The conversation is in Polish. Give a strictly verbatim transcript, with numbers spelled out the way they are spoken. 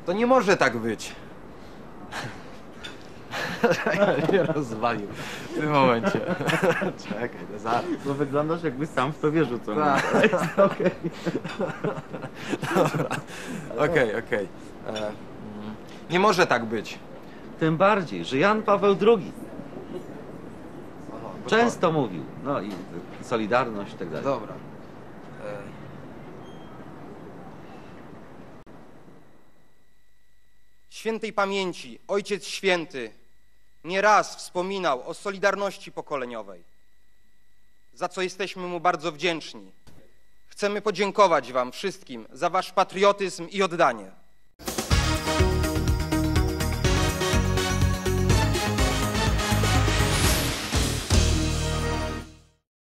To nie może tak być. Nie rozwalił w tym momencie. Czekaj, no zaraz. No wyglądasz, jakbyś sam w to wierzył, co Tak. Okej. Dobra. Okej, okej. E, mm, Nie może tak być. Tym bardziej, że Jan Paweł drugi często mówił, no i Solidarność i tak dalej. Dobra. E, Świętej pamięci Ojciec Święty nieraz wspominał o solidarności pokoleniowej, za co jesteśmy mu bardzo wdzięczni. Chcemy podziękować wam wszystkim za wasz patriotyzm i oddanie.